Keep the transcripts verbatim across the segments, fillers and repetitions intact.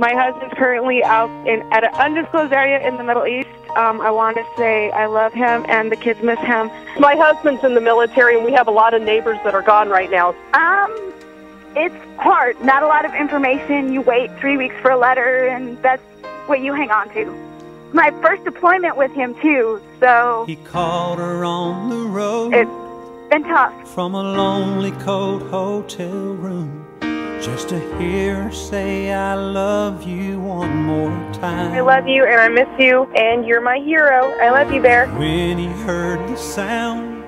My husband's currently out in at an undisclosed area in the Middle East. Um, I want to say I love him and the kids miss him. My husband's in the military and we have a lot of neighbors that are gone right now. Um, it's hard. Not a lot of information. You wait three weeks for a letter and that's what you hang on to. My first deployment with him too, so he called her on the road. It's been tough. From a lonely cold hotel room, just to hear her say I love you one more time. I love you and I miss you and you're my hero. I love you, Bear. When he heard the sound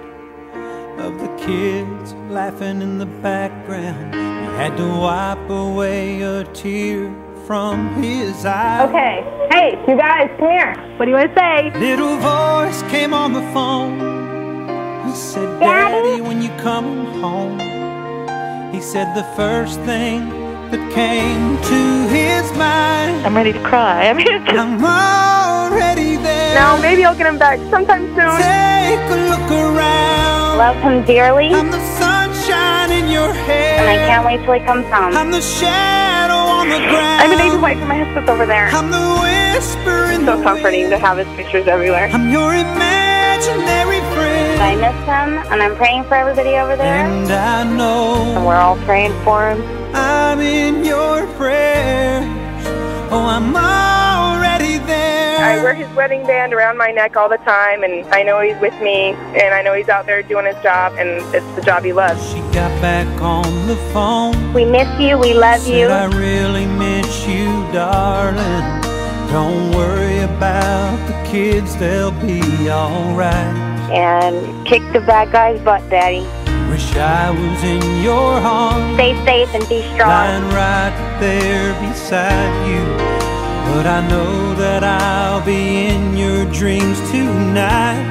of the kids laughing in the background, he had to wipe away a tear from his eye. Okay, hey, you guys, come here. What do you want to say? Little voice came on the phone. He said, Daddy, when you come home. He said the first thing that came to his mind. I'm ready to cry. I'm here to... I'm already there. Now, maybe I'll get him back sometime soon. Take a look around. Love him dearly. I'm the sunshine in your hair. And I can't wait till he comes home. I'm the shadow on the ground. I'm an aged wife and my husband's over there. I'm the whisper in So the comforting wind. to have his pictures everywhere. I'm your imaginary friend. I miss him, and I'm praying for everybody over there. And I know And we're all praying for him. I'm in your prayers. Oh, I'm already there. I wear his wedding band around my neck all the time, and I know he's with me, and I know he's out there doing his job, and it's the job he loves. She got back on the phone. We miss you. We love Said, you. I really miss you, darling. Don't worry about the kids, they'll be alright. And kick the bad guy's butt, Daddy. Wish I was in your arms, Stay safe and be strong. lying right there beside you. But I know that I'll be in your dreams tonight.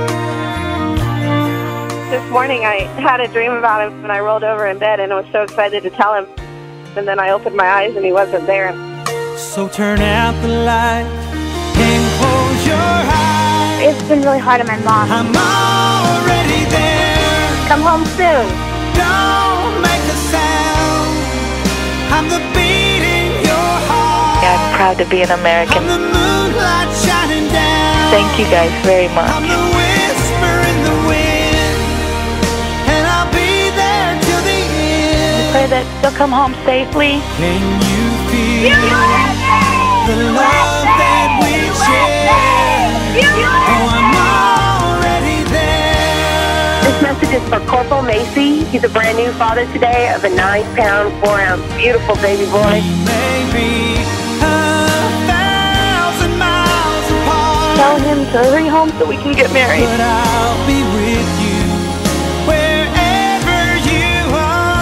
This morning I had a dream about him, and I rolled over in bed and I was so excited to tell him. And then I opened my eyes and he wasn't there. So turn out the light and close your eyes. It's been really hard on my mom. I'm already there. Come home soon. Don't make a sound. I'm the beat in your heart. I'm proud to be an American. I'm the moonlight shining down. Thank you guys very much. I'm the whisper in the wind, and I'll be there till the end. Pray that you'll come home safely. Can you feel the love that we share? Oh, I'm already there. This message is for Corporal Macy. He's a brand new father today of a nine pound, four ounce, beautiful baby boy. We may be a thousand miles apart, Tell him to hurry home so we can get married. but I'll be with you wherever you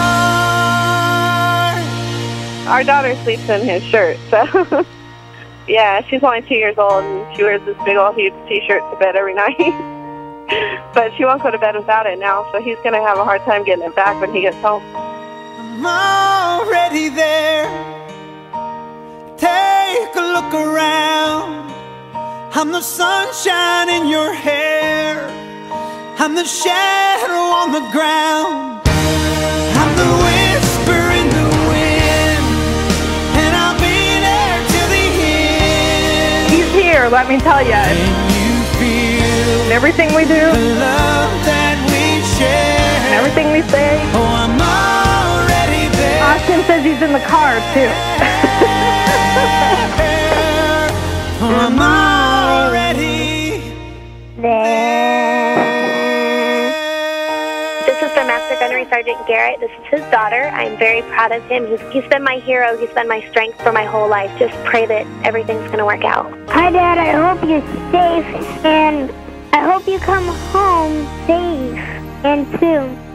are. Our daughter sleeps in his shirt, so yeah, she's only two years old and she wears this big old huge t-shirt to bed every night. But she won't go to bed without it now, so he's going to have a hard time getting it back when he gets home. I'm already there. Take a look around. I'm the sunshine in your hair. I'm the shadow on the ground. I'm the whisper in the wind, and I'll be there till the end. He's here, let me tell you. Can you feel And everything we do, the love that we share? and everything we say. Oh, I'm already there. Austin says he's in the car, too. Oh, I'm already There. This is for Master Gunnery Sergeant Garrett. This is his daughter. I'm very proud of him. He's, he's been my hero. He's been my strength for my whole life. Just pray that everything's going to work out. Hi, Dad. I hope you're safe, and I hope you come home safe and soon.